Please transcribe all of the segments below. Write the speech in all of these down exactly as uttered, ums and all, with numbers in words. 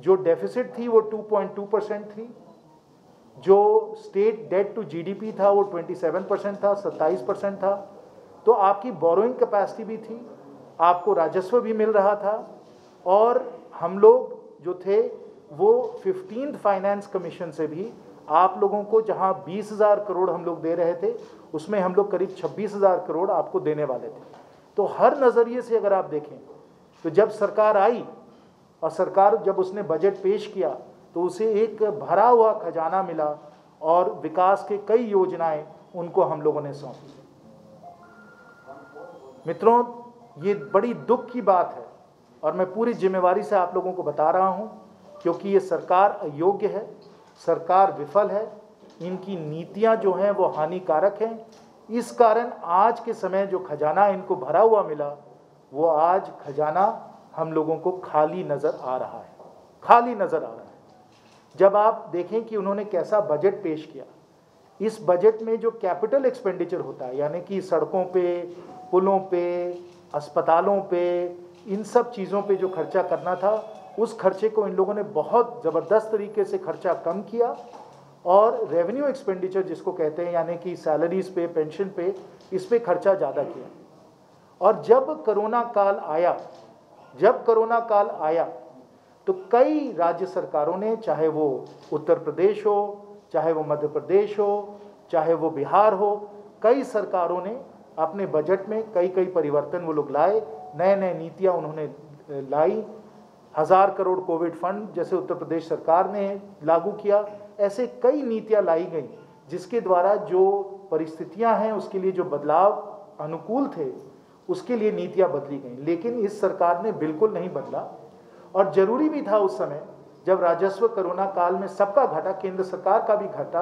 जो डेफिसिट थी वो टू पॉइंट टू परसेंट थी, जो स्टेट डेट टू जीडीपी था वो सत्ताईस परसेंट था, सत्ताईस परसेंट था। तो आपकी बोरोइंग कैपेसिटी भी थी, आपको राजस्व भी मिल रहा था, और हम लोग जो थे वो फिफ्टीन्थ फाइनेंस कमीशन से भी आप लोगों को जहां बीस हजार करोड़ हम लोग दे रहे थे, उसमें हम लोग करीब छब्बीस हजार करोड़ आपको देने वाले थे। तो हर नज़रिए से अगर आप देखें तो जब सरकार आई और सरकार जब उसने बजट पेश किया तो उसे एक भरा हुआ खजाना मिला और विकास के कई योजनाएं उनको हम लोगों ने सौंपी। मित्रों, ये बड़ी दुख की बात है और मैं पूरी जिम्मेवारी से आप लोगों को बता रहा हूं, क्योंकि ये सरकार अयोग्य है, सरकार विफल है, इनकी नीतियां जो हैं वो हानिकारक हैं। इस कारण आज के समय जो खजाना इनको भरा हुआ मिला वो आज खजाना हम लोगों को खाली नज़र आ रहा है, खाली नज़र आ रहा है। जब आप देखें कि उन्होंने कैसा बजट पेश किया, इस बजट में जो कैपिटल एक्सपेंडिचर होता है, यानी कि सड़कों पे, पुलों पे, अस्पतालों पे, इन सब चीज़ों पे जो खर्चा करना था, उस खर्चे को इन लोगों ने बहुत ज़बरदस्त तरीके से खर्चा कम किया, और रेवेन्यू एक्सपेंडिचर जिसको कहते हैं, यानी कि सैलरीज पे, पेंशन पे, इस पे खर्चा ज़्यादा किया। और जब कोरोना काल आया जब कोरोना काल आया तो कई राज्य सरकारों ने, चाहे वो उत्तर प्रदेश हो, चाहे वो मध्य प्रदेश हो, चाहे वो बिहार हो, कई सरकारों ने अपने बजट में कई कई परिवर्तन वो लोग लाए, नए नए नीतियां उन्होंने लाई। हज़ार करोड़ कोविड फंड जैसे उत्तर प्रदेश सरकार ने लागू किया, ऐसे कई नीतियां लाई गई जिसके द्वारा जो परिस्थितियां हैं उसके लिए जो बदलाव अनुकूल थे उसके लिए नीतियां बदली गई। लेकिन इस सरकार ने बिल्कुल नहीं बदला, और जरूरी भी था उस समय जब राजस्व कोरोना काल में सबका घटा, केंद्र सरकार का भी घटा,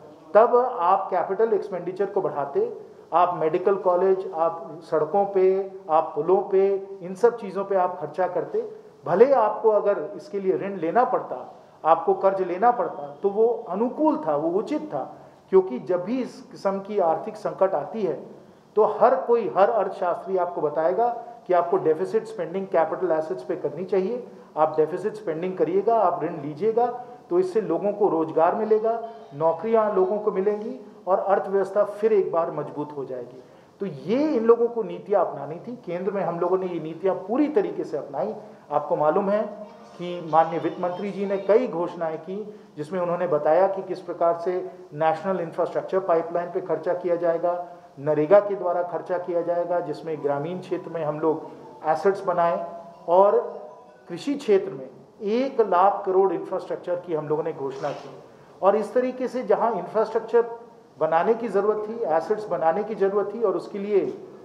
तब आप कैपिटल एक्सपेंडिचर को बढ़ाते, आप मेडिकल कॉलेज, आप सड़कों पे, आप पुलों पे, इन सब चीज़ों पे आप खर्चा करते। भले आपको अगर इसके लिए ऋण लेना पड़ता, आपको कर्ज लेना पड़ता, तो वो अनुकूल था, वो उचित था, क्योंकि जब भी इस किस्म की आर्थिक संकट आती है तो हर कोई, हर अर्थशास्त्री आपको बताएगा कि आपको डेफिसिट स्पेंडिंग कैपिटल एसेट्स पे करनी चाहिए। आप डेफिसिट स्पेंडिंग करिएगा, आप ऋण लीजिएगा, तो इससे लोगों को रोजगार मिलेगा, नौकरियां लोगों को मिलेंगी और अर्थव्यवस्था फिर एक बार मजबूत हो जाएगी। तो ये इन लोगों को नीतियां अपनानी थी। केंद्र में हम लोगों ने ये नीतियां पूरी तरीके से अपनाई। आपको मालूम है कि माननीय वित्त मंत्री जी ने कई घोषणाएं की जिसमें उन्होंने बताया कि किस प्रकार से नेशनल इंफ्रास्ट्रक्चर पाइपलाइन पे खर्चा किया जाएगा, नरेगा के द्वारा खर्चा किया जाएगा, जिसमें ग्रामीण क्षेत्र में हम लोग एसेट्स बनाएं, और कृषि क्षेत्र में एक लाख करोड़ इंफ्रास्ट्रक्चर की हम लोगों ने घोषणा की। और इस तरीके से जहां इंफ्रास्ट्रक्चर बनाने की ज़रूरत थी, एसेट्स बनाने की ज़रूरत थी, और उसके लिए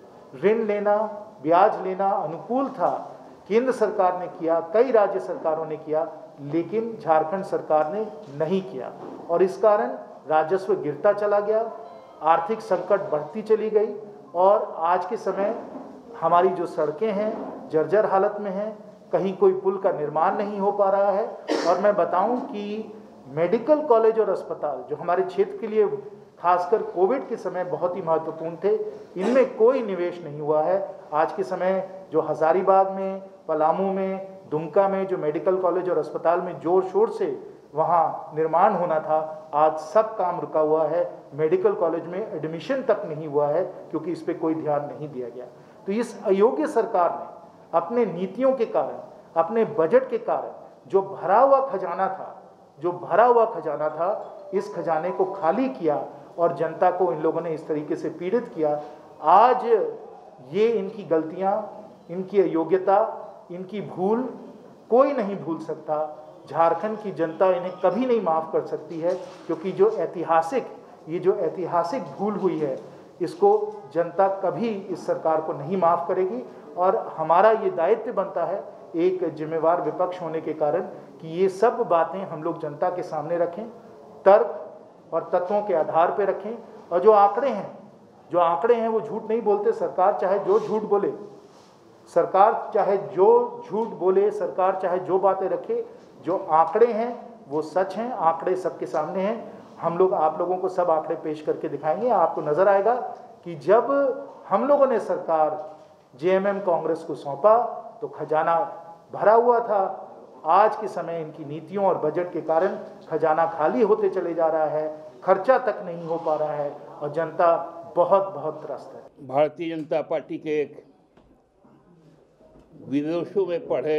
ऋण लेना, ब्याज लेना अनुकूल था, केंद्र सरकार ने किया, कई राज्य सरकारों ने किया, लेकिन झारखंड सरकार ने नहीं किया, और इस कारण राजस्व गिरता चला गया, आर्थिक संकट बढ़ती चली गई, और आज के समय हमारी जो सड़कें हैं जर्जर हालत में हैं, कहीं कोई पुल का निर्माण नहीं हो पा रहा है। और मैं बताऊं कि मेडिकल कॉलेज और अस्पताल जो हमारे क्षेत्र के लिए खासकर कोविड के समय बहुत ही महत्वपूर्ण थे, इनमें कोई निवेश नहीं हुआ है। आज के समय जो हजारीबाग में, पलामू में, दुमका में जो मेडिकल कॉलेज और अस्पताल में जोर शोर से वहाँ निर्माण होना था, आज सब काम रुका हुआ है। मेडिकल कॉलेज में एडमिशन तक नहीं हुआ है क्योंकि इस पर कोई ध्यान नहीं दिया गया। तो इस अयोग्य सरकार ने अपने नीतियों के कारण, अपने बजट के कारण जो भरा हुआ खजाना था जो भरा हुआ खजाना था इस खजाने को खाली किया और जनता को इन लोगों ने इस तरीके से पीड़ित किया। आज ये इनकी गलतियां, इनकी अयोग्यता, इनकी भूल कोई नहीं भूल सकता। झारखंड की जनता इन्हें कभी नहीं माफ़ कर सकती है, क्योंकि जो ऐतिहासिक ये जो ऐतिहासिक भूल हुई है इसको जनता कभी इस सरकार को नहीं माफ़ करेगी। और हमारा ये दायित्व बनता है एक जिम्मेवार विपक्ष होने के कारण कि ये सब बातें हम लोग जनता के सामने रखें, तर्क और तत्वों के आधार पर रखें। और जो आंकड़े हैं जो आंकड़े हैं वो झूठ नहीं बोलते। सरकार चाहे जो झूठ बोले, सरकार चाहे जो झूठ बोले, सरकार चाहे जो बातें रखे, जो आंकड़े हैं वो सच हैं। आंकड़े सबके सामने हैं। हम लोग आप लोगों को सब आंकड़े पेश करके दिखाएंगे। आपको नजर आएगा कि जब हम लोगों ने सरकार जेएमएम कांग्रेस को सौंपा तो खजाना भरा हुआ था आज के समय इनकी नीतियों और बजट के कारण खजाना खाली होते चले जा रहा है, खर्चा तक नहीं हो पा रहा है और जनता बहुत बहुत त्रस्त है। भारतीय जनता पार्टी के एक विदेशों में पढ़े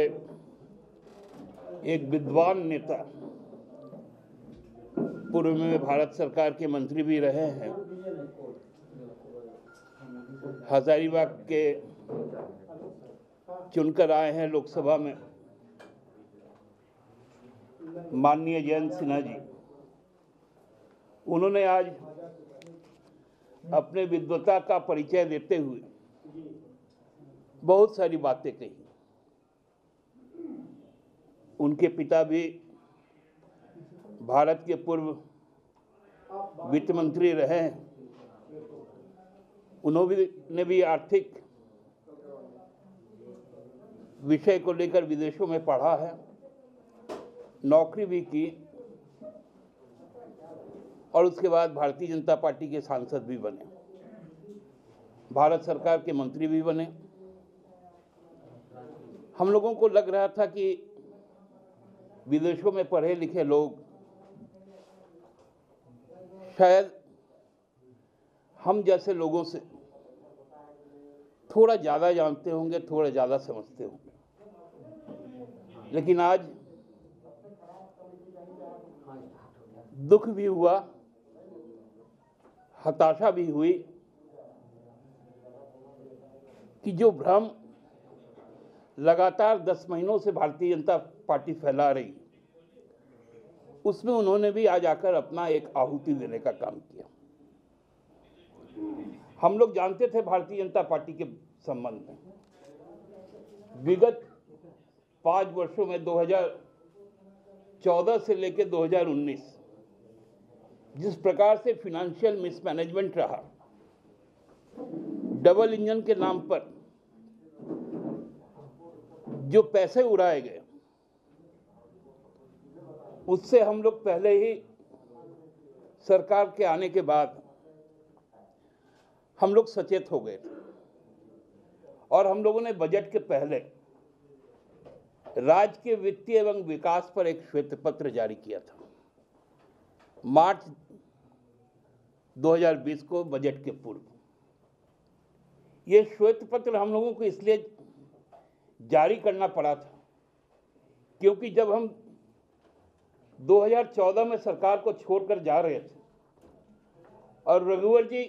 एक विद्वान नेता, पूर्व में भारत सरकार के मंत्री भी रहे हैं, हजारीबाग के चुनकर आए हैं लोकसभा में, माननीय जयंत सिन्हा जी। उन्होंने आज अपने विद्वता का परिचय देते हुए बहुत सारी बातें कही। उनके पिता भी भारत के पूर्व वित्त मंत्री रहे हैं। उन्होंने भी आर्थिक विषय को लेकर विदेशों में पढ़ा है, नौकरी भी की और उसके बाद भारतीय जनता पार्टी के सांसद भी बने, भारत सरकार के मंत्री भी बने। हम लोगों को लग रहा था कि विदेशों में पढ़े लिखे लोग शायद हम जैसे लोगों से थोड़ा ज़्यादा जानते होंगे, थोड़ा ज़्यादा समझते होंगे, लेकिन आज दुख भी हुआ, हताशा भी हुई कि जो भ्रम लगातार दस महीनों से भारतीय जनता पार्टी फैला रही, उसमें उन्होंने भी आज आकर अपना एक आहुति देने का काम किया। हम लोग जानते थे भारतीय जनता पार्टी के संबंध में, विगत पाँच वर्षों में दो हज़ार चौदह से लेकर दो हज़ार उन्नीस जिस प्रकार से फिनेंशियल मिसमैनेजमेंट रहा, डबल इंजन के नाम पर जो पैसे उड़ाए गए, उससे हम लोग पहले ही सरकार के आने के बाद हम लोग सचेत हो गए थे और हम लोगों ने बजट के पहले राज्य के वित्तीय एवं विकास पर एक श्वेत पत्र जारी किया था। मार्च दो हज़ार बीस को बजट के पूर्व ये श्वेत पत्र हम लोगों को इसलिए जारी करना पड़ा था क्योंकि जब हम दो हज़ार चौदह में सरकार को छोड़कर जा रहे थे और रघुवर जी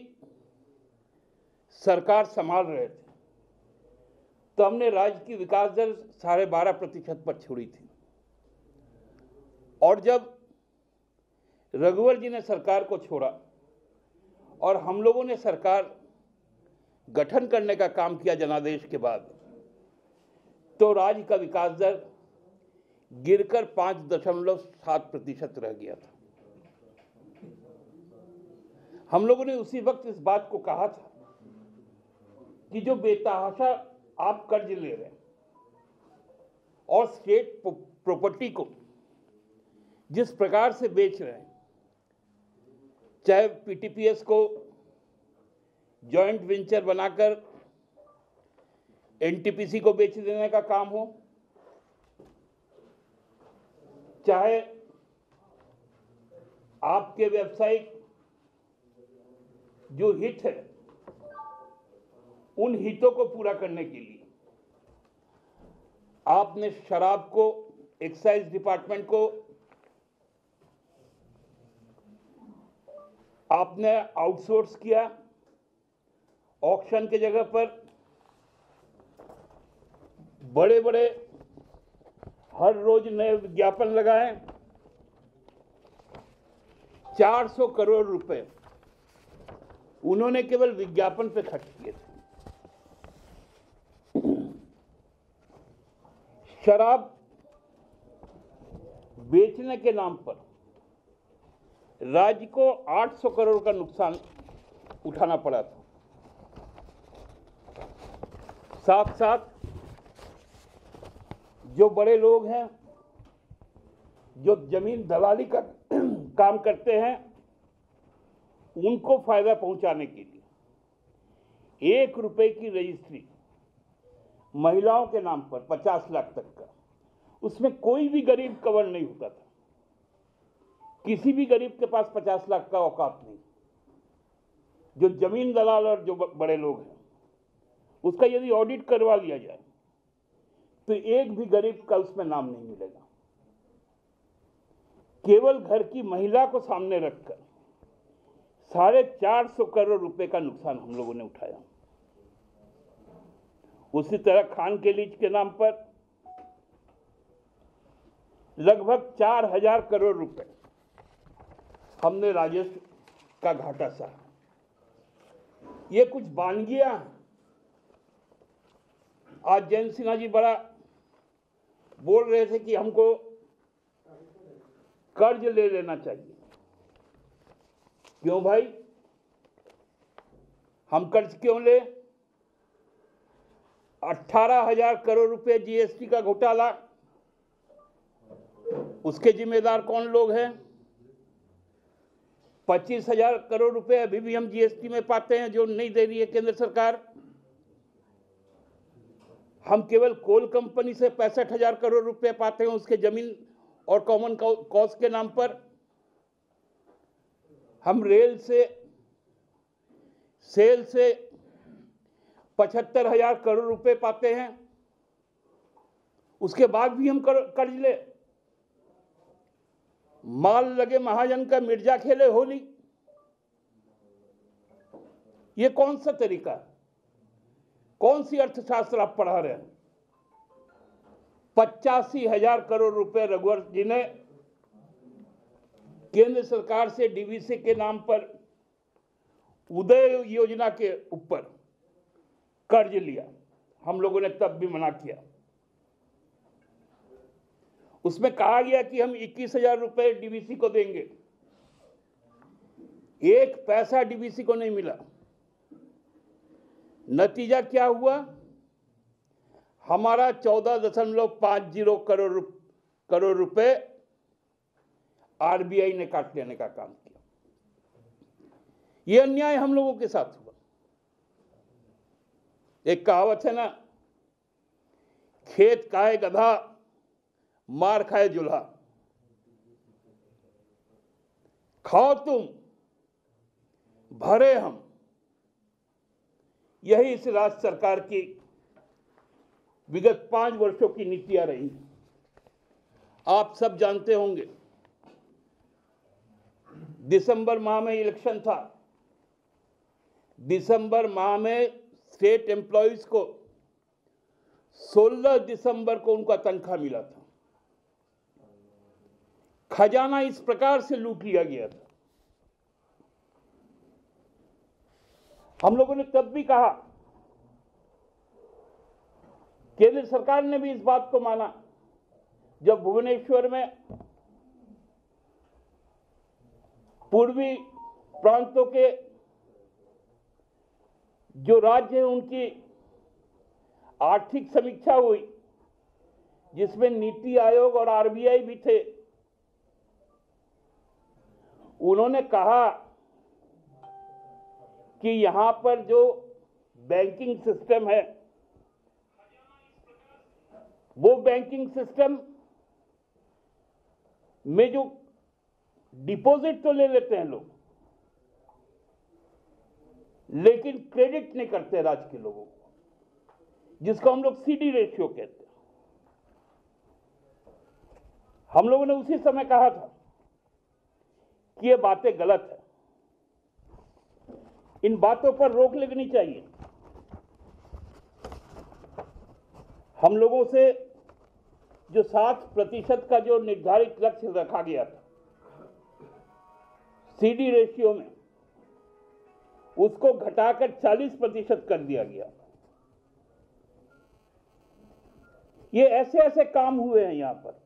सरकार संभाल रहे थे, तो हमने राज्य की विकास दर साढ़े बारह प्रतिशत पर छोड़ी थी और जब रघुवर जी ने सरकार को छोड़ा और हम लोगों ने सरकार गठन करने का काम किया जनादेश के बाद, तो राज्य का विकास दर गिरकर पांच दशमलव सात प्रतिशत रह गया था। हम लोगों ने उसी वक्त इस बात को कहा था कि जो बेतहाशा आप कर्ज ले रहे हैं और स्टेट प्रॉपर्टी को जिस प्रकार से बेच रहे हैं, चाहे पीटीपीएस को जॉइंट वेंचर बनाकर एनटीपीसी को बेच देने का काम हो, चाहे आपके व्यावसायिक जो हित है उन हितों को पूरा करने के लिए आपने शराब को, एक्साइज डिपार्टमेंट को आपने आउटसोर्स किया, ऑक्शन के जगह पर बड़े बड़े हर रोज नए विज्ञापन लगाए, चार सौ करोड़ रुपए उन्होंने केवल विज्ञापन पे खर्च किए थे। शराब बेचने के नाम पर राज्य को आठ सौ करोड़ का नुकसान उठाना पड़ा था। साथ साथ जो बड़े लोग हैं, जो जमीन दलाली का काम करते हैं, उनको फायदा पहुंचाने के लिए एक रुपए की रजिस्ट्री महिलाओं के नाम पर पचास लाख तक का, उसमें कोई भी गरीब कवर नहीं होता था। किसी भी गरीब के पास पचास लाख का औकात नहीं। जो जमीन दलाल और जो बड़े लोग हैं, उसका यदि ऑडिट करवा लिया जाए तो एक भी गरीब का उसमें नाम नहीं मिलेगा। केवल घर की महिला को सामने रखकर साढ़े चार सौ करोड़ रुपए का नुकसान हम लोगों ने उठाया। उसी तरह खान के लीज के नाम पर लगभग चार हजार करोड़ रुपए हमने राजस्व का घाटा सहा। ये कुछ बानगियां हैं। आज जयंत सिन्हा जी बड़ा बोल रहे थे कि हमको कर्ज ले लेना चाहिए। क्यों भाई, हम कर्ज क्यों ले? अठारह हजार करोड़ रुपए जीएसटी का घोटाला, उसके जिम्मेदार कौन लोग हैं? पच्चीस हजार करोड़ रुपए अभी भी हम जीएसटी में पाते हैं जो नहीं दे रही है केंद्र सरकार। हम केवल कोल कंपनी से पैंसठ हजार करोड़ रुपए पाते हैं उसके जमीन और कॉमन कॉस्ट के नाम पर। हम रेल से सेल से पचहत्तर हजार करोड़ रुपए पाते हैं, उसके बाद भी हम कर्ज ले। माल लगे महाजन का मिर्जा खेले होली। ये कौन सा तरीका है? कौन सी अर्थशास्त्र आप पढ़ा रहे हैं? पचासी हजार करोड़ रुपए रघुवर जी ने केंद्र सरकार से डीवीसी के नाम पर उदय योजना के ऊपर कर्ज लिया। हम लोगों ने तब भी मना किया। उसमें कहा गया कि हम इक्कीस हजार रुपए डीवीसी को देंगे। एक पैसा डीवीसी को नहीं मिला। नतीजा क्या हुआ? हमारा चौदह दशमलव पांच जीरो करोड़ करोड़ रुपए आरबीआई ने काट लेने का काम किया। यह अन्याय हम लोगों के साथ हुआ। एक कहावत है ना, खेत खाए गधा मार खाए जुल्हा। खाओ तुम भरे हम, यही इस राज्य सरकार की विगत पांच वर्षों की नीतियां रही। आप सब जानते होंगे, दिसंबर माह में इलेक्शन था। दिसंबर माह में स्टेट एम्प्लॉइज को सोलह दिसंबर को उनका तनख्वाह मिला था। खजाना इस प्रकार से लूट लिया गया था। हम लोगों ने तब भी कहा, केंद्र सरकार ने भी इस बात को माना, जब भुवनेश्वर में पूर्वी प्रांतों के जो राज्य हैं उनकी आर्थिक समीक्षा हुई, जिसमें नीति आयोग और आरबीआई भी थे। उन्होंने कहा कि यहां पर जो बैंकिंग सिस्टम है, वो बैंकिंग सिस्टम में जो डिपॉजिट तो ले लेते हैं लोग, लेकिन क्रेडिट नहीं करते राज्य के लोगों को, जिसको हम लोग सीडी रेशियो कहते हैं। हम लोगों ने उसी समय कहा था कि ये बातें गलत है, इन बातों पर रोक लगनी चाहिए। हम लोगों से जो सात प्रतिशत का जो निर्धारित लक्ष्य रखा गया था सीडी रेशियो में, उसको घटाकर चालीस प्रतिशत कर दिया गया। ये ऐसे ऐसे काम हुए हैं यहां पर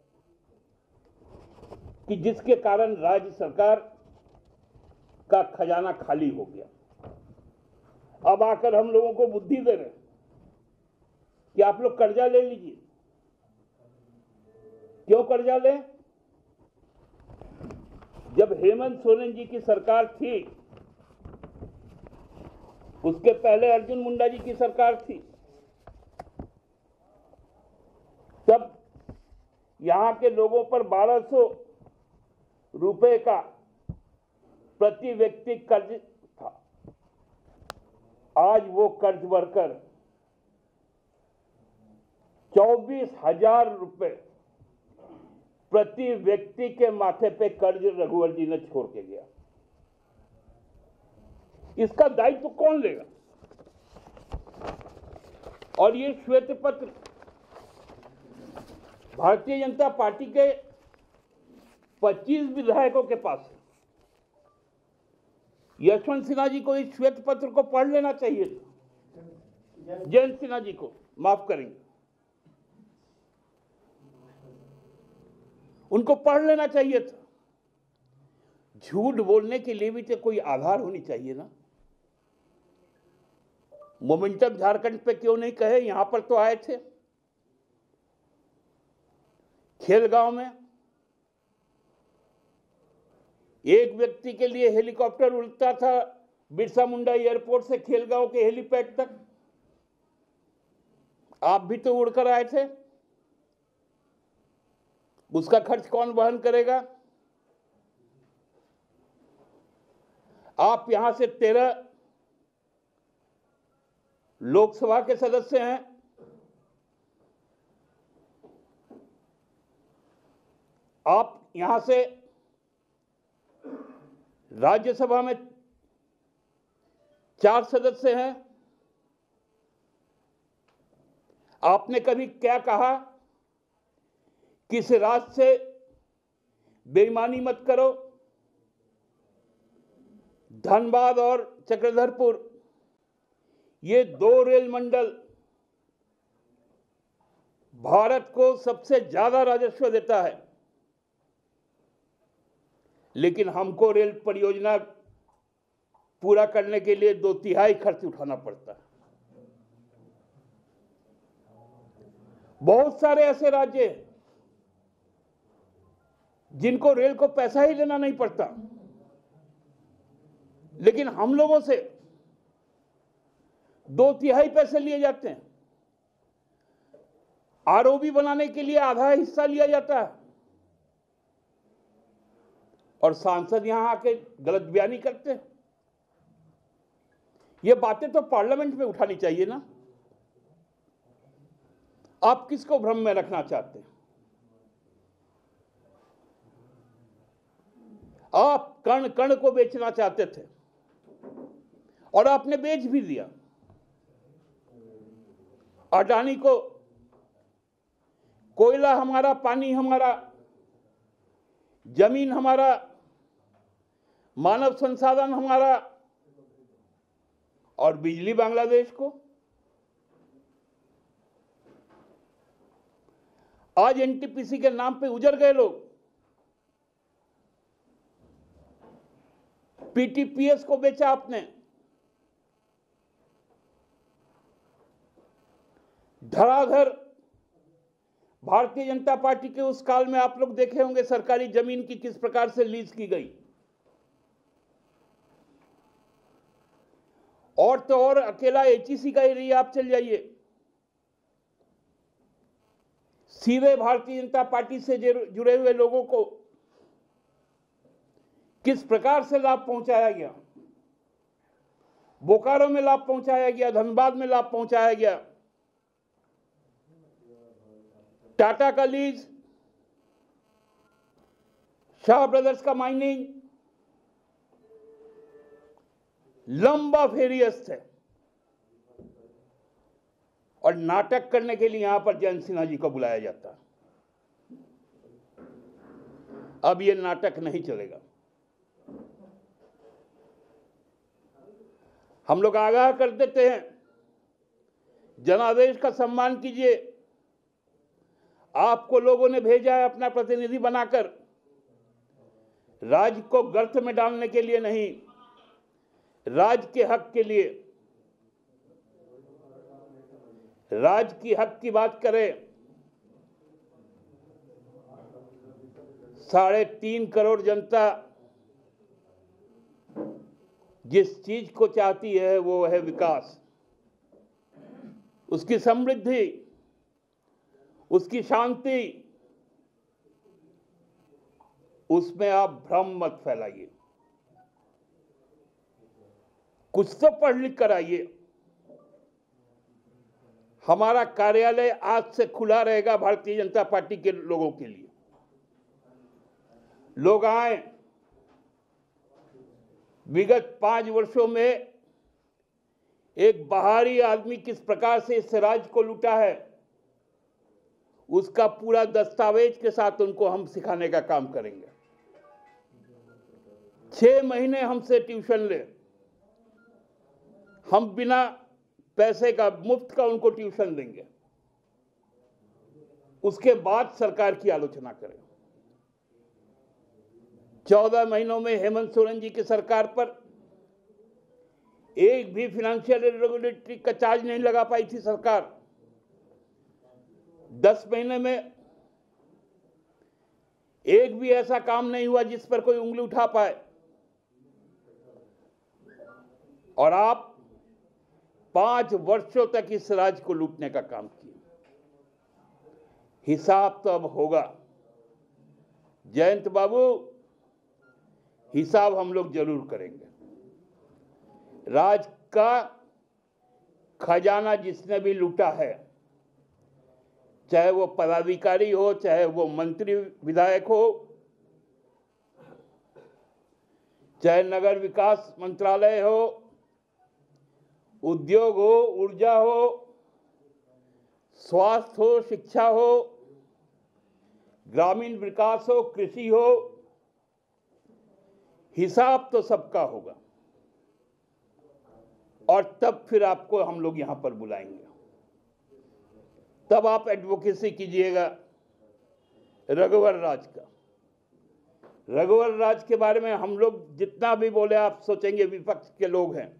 कि जिसके कारण राज्य सरकार का खजाना खाली हो गया। अब आकर हम लोगों को बुद्धि दे रहे हैं कि आप लोग कर्जा ले लीजिए। क्यों कर्जा लें? जब हेमंत सोरेन जी की सरकार थी, उसके पहले अर्जुन मुंडा जी की सरकार थी, तब यहाँ के लोगों पर बारह सौ रुपए का प्रति व्यक्ति कर्ज था। आज वो कर्ज बढ़कर चौबीस हजार रुपए प्रति व्यक्ति के माथे पे कर्ज रघुवर जी ने छोड़ के गया। इसका दायित्व तो कौन लेगा? और ये श्वेत पत्र भारतीय जनता पार्टी के पच्चीस विधायकों के पास है। यशवंत सिन्हा जी को इस श्वेत पत्र को पढ़ लेना चाहिए था। जयंत सिन्हा जी को माफ करेंगे, उनको पढ़ लेना चाहिए था। झूठ बोलने के लिए भी तो कोई आधार होनी चाहिए ना। मोमेंटम झारखंड पे क्यों नहीं कहे? यहां पर तो आए थे। खेलगांव में एक व्यक्ति के लिए हेलीकॉप्टर उड़ता था बिरसा मुंडा एयरपोर्ट से खेलगांव के हेलीपैड तक। आप भी तो उड़कर आए थे। उसका खर्च कौन वहन करेगा? आप यहां से तेरह लोकसभा के सदस्य हैं। आप यहां से राज्यसभा में चार सदस्य हैं। आपने कभी क्या कहा? किस राज्य से बेईमानी मत करो। धनबाद और चक्रधरपुर ये दो रेल मंडल भारत को सबसे ज्यादा राजस्व देता है, लेकिन हमको रेल परियोजना पूरा करने के लिए दो तिहाई खर्च उठाना पड़ता है। बहुत सारे ऐसे राज्य हैं जिनको रेल को पैसा ही लेना नहीं पड़ता, लेकिन हम लोगों से दो तिहाई पैसे लिए जाते हैं। आरओबी बनाने के लिए आधा हिस्सा लिया जाता है और सांसद यहां आके गलत बयानी करते हैं। ये बातें तो पार्लियामेंट में उठानी चाहिए ना। आप किसको भ्रम में रखना चाहते हैं? आप कण कण को बेचना चाहते थे और आपने बेच भी दिया। अडानी को कोयला हमारा, पानी हमारा, जमीन हमारा, मानव संसाधन हमारा और बिजली बांग्लादेश को। आज एनटीपीसी के नाम पे उजड़ गए लोग। पीटीपीएस को बेचा आपने। धड़ाधड़ भारतीय जनता पार्टी के उस काल में आप लोग देखे होंगे सरकारी जमीन की किस प्रकार से लीज की गई। और तो और अकेला एचईसी का एरिया आप चल जाइए, सीधे भारतीय जनता पार्टी से जुड़े हुए लोगों को किस प्रकार से लाभ पहुंचाया गया। बोकारो में लाभ पहुंचाया गया, धनबाद में लाभ पहुंचाया गया। टाटा का लीज, शाह ब्रदर्स का माइनिंग, लंबा फेरियस है। और नाटक करने के लिए यहां पर जयंत सिन्हा जी को बुलाया जाता है। अब यह नाटक नहीं चलेगा। हम लोग आगाह कर देते हैं, जनादेश का सम्मान कीजिए। आपको लोगों ने भेजा है अपना प्रतिनिधि बनाकर, राज्य को गर्त में डालने के लिए नहीं, राज्य के हक के लिए। राज्य की हक की बात करें, साढ़े तीन करोड़ जनता जिस चीज को चाहती है वो है विकास, उसकी समृद्धि, उसकी शांति, उसमें आप भ्रम मत फैलाइए। कुछ तो पढ़ लिख कर आइए। हमारा कार्यालय आज से खुला रहेगा भारतीय जनता पार्टी के लोगों के लिए। लोग आए। विगत पांच वर्षों में एक बाहरी आदमी किस प्रकार से इस राज्य को लूटा है, उसका पूरा दस्तावेज के साथ उनको हम सिखाने का काम करेंगे। छह महीने हमसे ट्यूशन ले, हम बिना पैसे का, मुफ्त का उनको ट्यूशन देंगे। उसके बाद सरकार की आलोचना करें। चौदह महीनों में हेमंत सोरेन जी की सरकार पर एक भी फाइनेंशियल इरेगुलरिटी का चार्ज नहीं लगा पाई थी सरकार। दस महीने में एक भी ऐसा काम नहीं हुआ जिस पर कोई उंगली उठा पाए। और आप पांच वर्षों तक इस राज्य को लूटने का काम किए। हिसाब तो अब होगा। जयंत बाबू, हिसाब हम लोग जरूर करेंगे। राज्य का खजाना जिसने भी लूटा है, चाहे वो पदाधिकारी हो, चाहे वो मंत्री विधायक हो, चाहे नगर विकास मंत्रालय हो, उद्योग हो, ऊर्जा हो, स्वास्थ्य हो, शिक्षा हो, ग्रामीण विकास हो, कृषि हो, हिसाब तो सबका होगा। और तब फिर आपको हम लोग यहां पर बुलाएंगे। तब आप एडवोकेसी कीजिएगा रघुवर राज का। रघुवर राज के बारे में हम लोग जितना भी बोले, आप सोचेंगे विपक्ष के लोग हैं।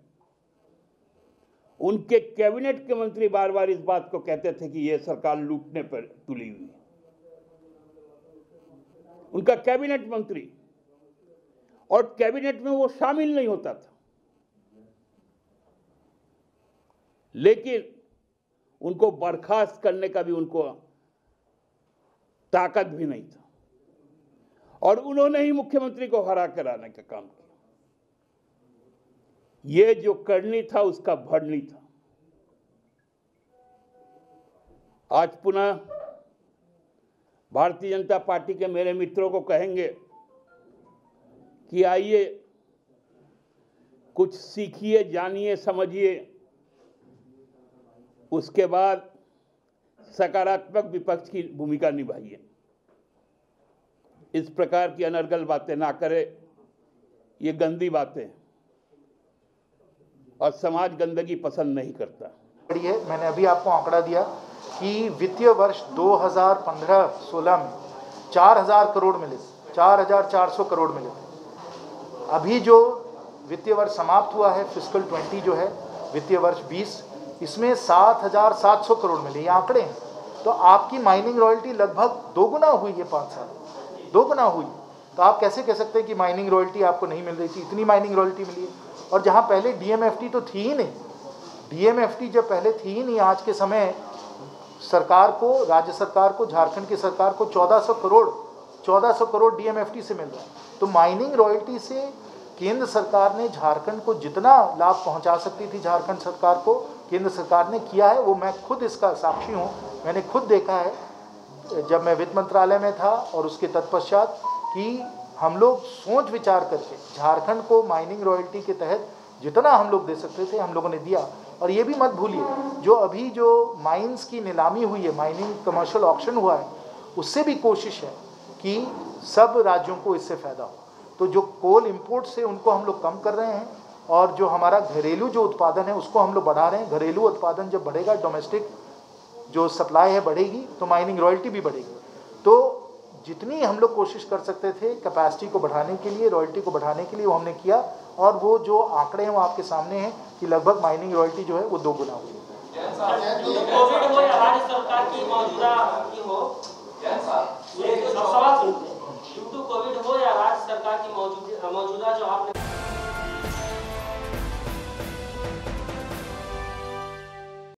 उनके कैबिनेट के मंत्री बार बार इस बात को कहते थे कि यह सरकार लूटने पर तुली हुई है। उनका कैबिनेट मंत्री, और कैबिनेट में वो शामिल नहीं होता था, लेकिन उनको बर्खास्त करने का भी उनको ताकत भी नहीं था। और उन्होंने ही मुख्यमंत्री को हरा कर आने का काम किया। ये जो करनी था उसका भरनी था। आज पुनः भारतीय जनता पार्टी के मेरे मित्रों को कहेंगे कि आइए, कुछ सीखिए, जानिए, समझिए, उसके बाद सकारात्मक विपक्ष की भूमिका निभाइए। इस प्रकार की अनर्गल बातें ना करें, ये गंदी बातें, और समाज गंदगी पसंद नहीं करता। मैंने अभी आपको आंकड़ा दिया कि वित्तीय वर्ष दो हज़ार पंद्रह सोलह में चार हज़ार करोड़ मिले, चार हज़ार चार सौ करोड़ मिले थे। अभी जो वित्तीय वर्ष समाप्त हुआ है, फिस्कल बीस जो है, वित्तीय वर्ष बीस, इसमें सात हज़ार सात सौ करोड़ मिले। ये आंकड़े हैं। तो आपकी माइनिंग रॉयल्टी लगभग दोगुना हुई है, पाँच साल दोगुना हुई। तो आप कैसे कह सकते हैं कि माइनिंग रॉयल्टी आपको नहीं मिल रही थी? इतनी माइनिंग रॉयल्टी मिली है। और जहाँ पहले डीएमएफटी तो थी ही नहीं, डीएमएफटी जब पहले थी ही नहीं, आज के समय सरकार को, राज्य सरकार को, झारखंड की सरकार को चौदह सौ करोड़ चौदह सौ करोड़ डीएमएफटी से मिल रहा है। तो माइनिंग रॉयल्टी से केंद्र सरकार ने झारखंड को जितना लाभ पहुंचा सकती थी, झारखंड सरकार को केंद्र सरकार ने किया है। वो मैं खुद इसका साक्षी हूँ। मैंने खुद देखा है जब मैं वित्त मंत्रालय में था और उसके तत्पश्चात कि हम लोग सोच विचार करके झारखंड को माइनिंग रॉयल्टी के तहत जितना हम लोग दे सकते थे हम लोगों ने दिया। और ये भी मत भूलिए, जो अभी जो माइंस की नीलामी हुई है, माइनिंग कमर्शियल ऑक्शन हुआ है, उससे भी कोशिश है कि सब राज्यों को इससे फ़ायदा हो। तो जो कोल इंपोर्ट से उनको हम लोग कम कर रहे हैं, और जो हमारा घरेलू जो उत्पादन है उसको हम लोग बढ़ा रहे हैं। घरेलू उत्पादन जब बढ़ेगा, डोमेस्टिक जो सप्लाई है बढ़ेगी, तो माइनिंग रॉयल्टी भी बढ़ेगी। तो जितनी हम लोग कोशिश कर सकते थे कैपेसिटी को बढ़ाने के लिए, रॉयल्टी को बढ़ाने के लिए, वो हमने किया। और वो जो आंकड़े हैं वो आपके सामने हैं कि लगभग माइनिंग रॉयल्टी जो है वो दो गुना हुई है। कोविड हो या राज्य सरकार की मौजूदा की हो, ये सवाल सुनते हैं। कोविड हो या राज्य सरकार की मौजूदा मौजूदा जो आपने